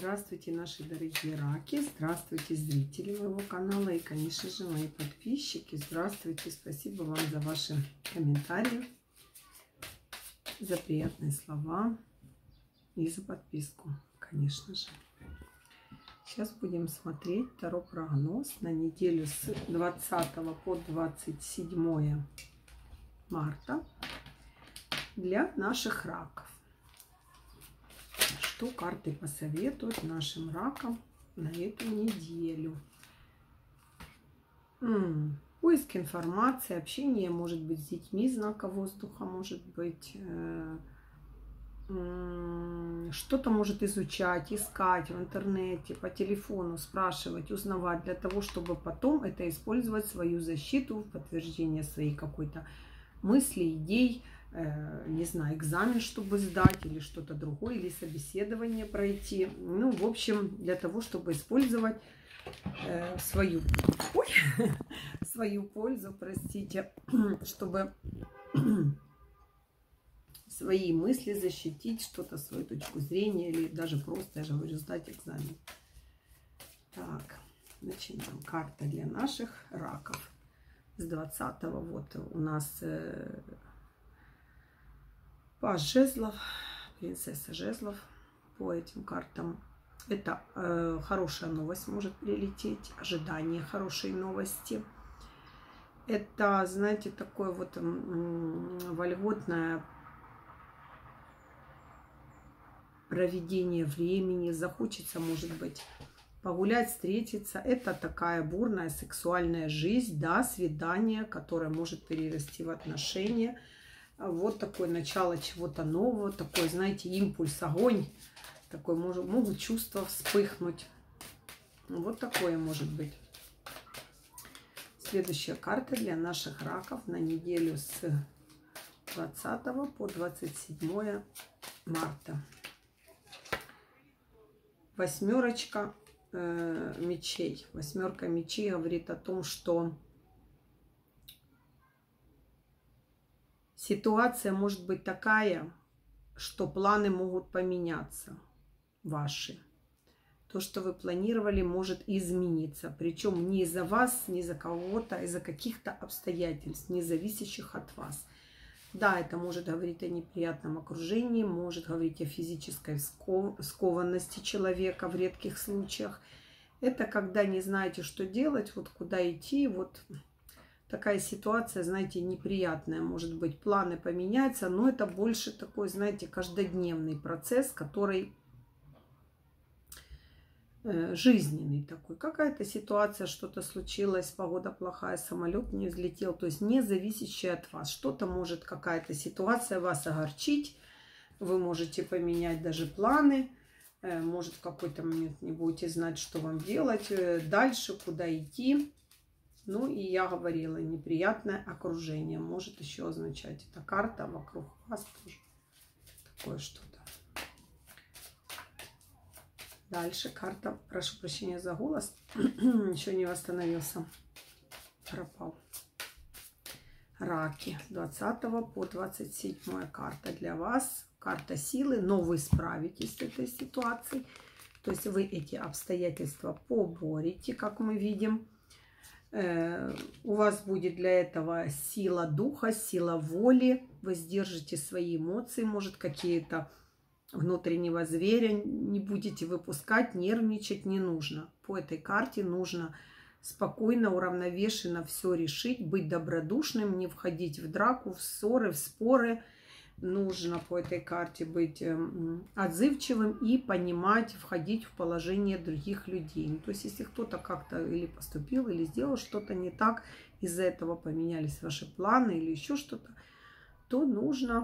Здравствуйте, наши дорогие раки, здравствуйте, зрители моего канала и, конечно же, мои подписчики. Здравствуйте, спасибо вам за ваши комментарии, за приятные слова и за подписку, конечно же. Сейчас будем смотреть второй прогноз на неделю с 20 по 27 марта для наших раков. Что карты посоветуют нашим ракам на эту неделю? Поиск информации, общение, может быть, с детьми знака воздуха, может быть, что-то может изучать, искать в интернете, по телефону, спрашивать, узнавать, для того, чтобы потом это использовать в свою защиту, в подтверждение своей какой-то мысли, идей, не знаю, экзамен, чтобы сдать, или что-то другое, или собеседование пройти. Ну, в общем, для того, чтобы использовать свою пользу, простите, чтобы свои мысли защитить, что-то, свою точку зрения, или даже просто, я же говорю, сдать экзамен. Так, начинаем. Карта для наших раков. С 20-го вот у нас паж жезлов, принцесса жезлов по этим картам. Это хорошая новость может прилететь, ожидание хорошей новости. Это, знаете, такое вот вольготное проведение времени. Захочется, может быть, погулять, встретиться. Это такая бурная сексуальная жизнь, да, свидание, которое может перерасти в отношения. Вот такое начало чего-то нового, такой, знаете, импульс, огонь. Такой могут чувства вспыхнуть. Вот такое может быть. Следующая карта для наших раков на неделю с 20 по 27 марта. Восьмерочка мечей. Восьмерка мечей говорит о том, что ситуация может быть такая, что планы могут поменяться ваши. То, что вы планировали, может измениться. Причем не из-за вас, не из-за кого-то, а из-за каких-то обстоятельств, не зависящих от вас. Да, это может говорить о неприятном окружении, может говорить о физической скованности человека в редких случаях. Это когда не знаете, что делать, вот куда идти, вот такая ситуация, знаете, неприятная. Может быть, планы поменяются, но это больше такой, знаете, каждодневный процесс, который жизненный такой. Какая-то ситуация, что-то случилось, погода плохая, самолет не взлетел, то есть не зависящее от вас. Что-то может, какая-то ситуация вас огорчить, вы можете поменять даже планы, может в какой-то момент не будете знать, что вам делать, дальше, куда идти. Ну и я говорила, неприятное окружение может еще означать. Эта карта вокруг вас тоже такое что-то. Дальше карта, прошу прощения за голос, еще не восстановился, пропал. Раки, 20 по 27 карта для вас, карта силы, но вы справитесь с этой ситуацией. То есть вы эти обстоятельства поборете, как мы видим. У вас будет для этого сила духа, сила воли, вы сдержите свои эмоции, может какие-то внутреннего зверя не будете выпускать, нервничать не нужно. По этой карте нужно спокойно, уравновешенно все решить, быть добродушным, не входить в драку, в ссоры, в споры. Нужно по этой карте быть отзывчивым и понимать, входить в положение других людей. Ну, то есть, если кто-то как-то или поступил, или сделал что-то не так, из-за этого поменялись ваши планы или еще что-то, то нужно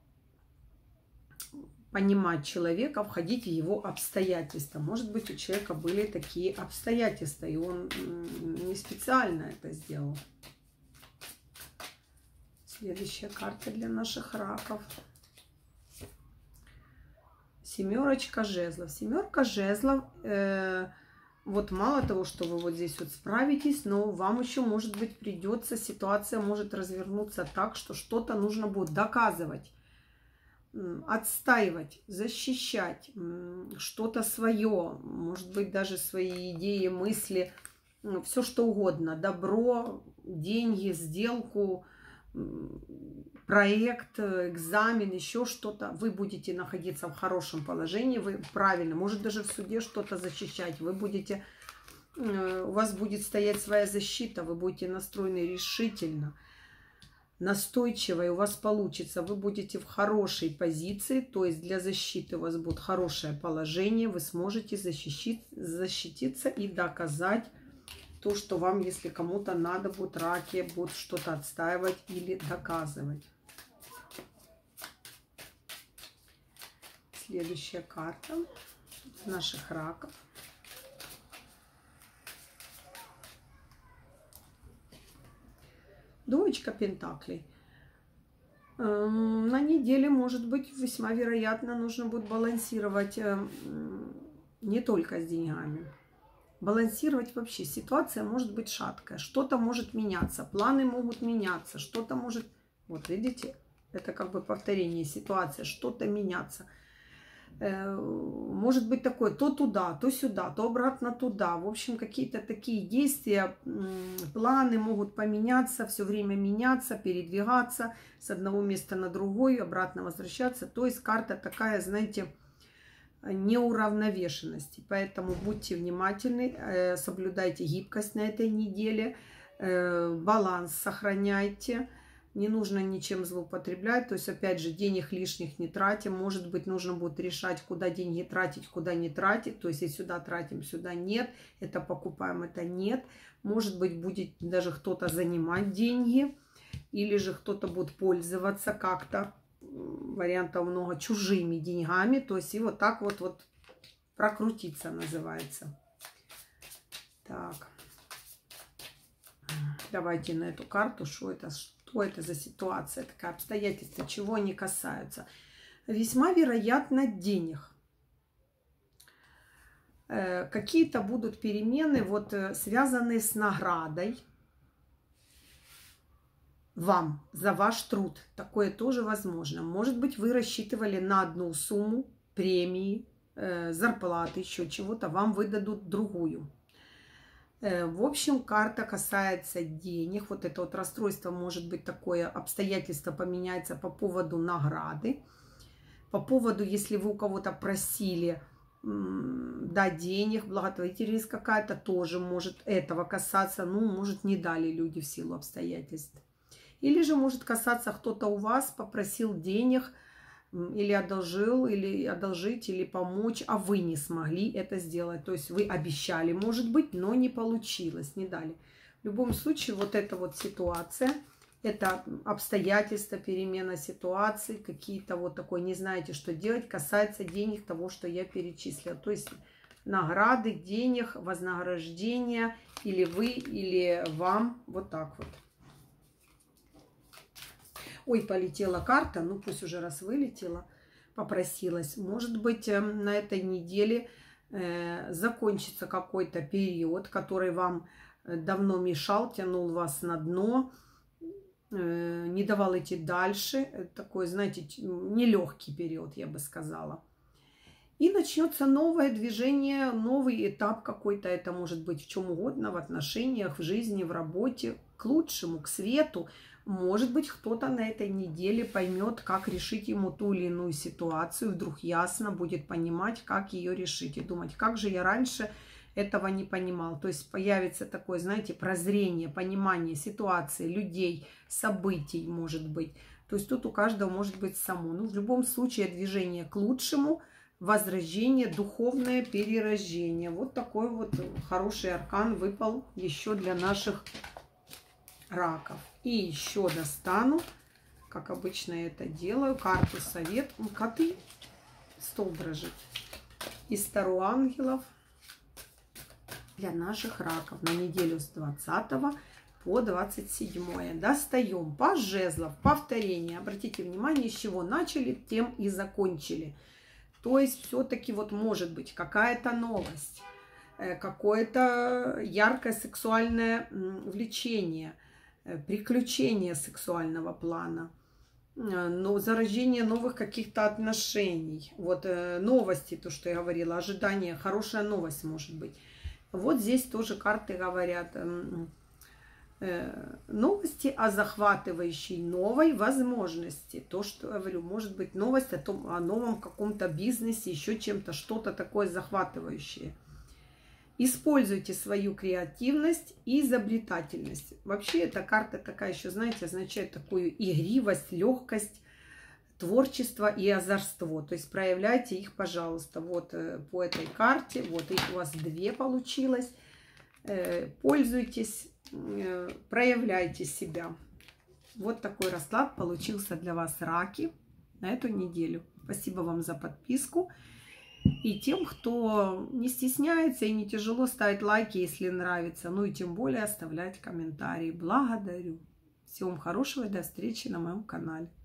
понимать человека, входить в его обстоятельства. Может быть, у человека были такие обстоятельства, и он не специально это сделал. Следующая карта для наших раков. Семерочка жезлов. Семерка жезлов. Вот мало того, что вы вот здесь вот справитесь, но вам еще, может быть, придется, ситуация может развернуться так, что что-то нужно будет доказывать. отстаивать, защищать что-то свое, может быть, даже свои идеи, мысли, все что угодно, добро, деньги, сделку, проект, экзамен, еще что-то, вы будете находиться в хорошем положении, вы правильно, может даже в суде что-то защищать, вы будете, у вас будет стоять своя защита, вы будете настроены решительно, настойчиво, и у вас получится, вы будете в хорошей позиции, то есть для защиты у вас будет хорошее положение, вы сможете защититься и доказать то, что вам, если кому-то надо будет, раки будут что-то отстаивать или доказывать. Следующая карта наших раков. Двоечка пентаклей. На неделе, может быть, весьма вероятно, нужно будет балансировать не только с деньгами. Балансировать вообще. Ситуация может быть шаткая. Что-то может меняться. Планы могут меняться. Что-то может... Вот видите, это как бы повторение ситуации. Что-то меняться. Может быть такое, то туда, то сюда, то обратно туда. В общем, какие-то такие действия, планы могут поменяться, все время меняться, передвигаться с одного места на другое, обратно возвращаться. То есть карта такая, знаете, неуравновешенности. Поэтому будьте внимательны, соблюдайте гибкость на этой неделе, баланс сохраняйте. Не нужно ничем злоупотреблять. То есть, опять же, денег лишних не тратим. Может быть, нужно будет решать, куда деньги тратить, куда не тратить. То есть, если сюда тратим, сюда нет. Это покупаем, это нет. Может быть, будет даже кто-то занимать деньги. Или же кто-то будет пользоваться как-то. Вариантов много, чужими деньгами. То есть, и вот так вот прокрутиться называется. Так. Давайте на эту карту, что это за ситуация, такая обстоятельства, чего они касаются. Весьма вероятно денег. Какие-то будут перемены, вот связанные с наградой вам за ваш труд. Такое тоже возможно. Может быть, вы рассчитывали на одну сумму премии, зарплаты, еще чего-то, вам выдадут другую. В общем, карта касается денег. Вот это вот расстройство, может быть, такое обстоятельство поменяется по поводу награды. По поводу, если вы у кого-то просили дать денег, благотворительность какая-то, тоже может этого касаться. Ну, может, не дали люди в силу обстоятельств. Или же может касаться кто-то у вас, попросил денег, или одолжил, или одолжить, или помочь, а вы не смогли это сделать. То есть вы обещали, может быть, но не получилось, не дали. В любом случае, вот эта вот ситуация, это обстоятельства, перемена ситуации, какие-то вот такой, не знаете, что делать, касается денег, того, что я перечислила. То есть награды, денег, вознаграждения, или вы, или вам, вот так вот. Ой, полетела карта, ну пусть уже раз вылетела, попросилась. Может быть, на этой неделе закончится какой-то период, который вам давно мешал, тянул вас на дно, не давал идти дальше. Такой, знаете, нелегкий период, я бы сказала. И начнется новое движение, новый этап какой-то. Это может быть в чем угодно, в отношениях, в жизни, в работе, к лучшему, к свету. Может быть, кто-то на этой неделе поймет, как решить ему ту или иную ситуацию, вдруг ясно будет понимать, как ее решить. И думать, как же я раньше этого не понимал. То есть появится такое, знаете, прозрение, понимание ситуации, людей, событий, может быть. То есть тут у каждого может быть само. Ну, в любом случае, движение к лучшему, возрождение, духовное перерождение. Вот такой вот хороший аркан выпал еще для наших раков. И еще достану, как обычно я это делаю, карту совет. Коты, стол дрожит. Из Таро ангелов для наших раков на неделю с 20 по 27. Достаем паж жезлов, повторение. Обратите внимание, с чего начали, тем и закончили. То есть все-таки вот может быть какая-то новость, какое-то яркое сексуальное влечение, приключения сексуального плана. но зарождение новых каких-то отношений. Вот новости, то, что я говорила, ожидание, хорошая новость может быть. Вот здесь тоже карты говорят новости о захватывающей новой возможности. То, что я говорю, может быть новость о новом каком-то бизнесе, еще чем-то, что-то такое захватывающее. Используйте свою креативность и изобретательность. Вообще эта карта такая еще, знаете, означает такую игривость, легкость, творчество и озорство. То есть проявляйте их, пожалуйста. Вот по этой карте, вот их у вас 2 получилось. Пользуйтесь, проявляйте себя. Вот такой расклад получился для вас, раки, на эту неделю. Спасибо вам за подписку. И тем, кто не стесняется и не тяжело ставить лайки, если нравится. Ну и тем более оставлять комментарии. Благодарю. Всего вам хорошего и до встречи на моем канале.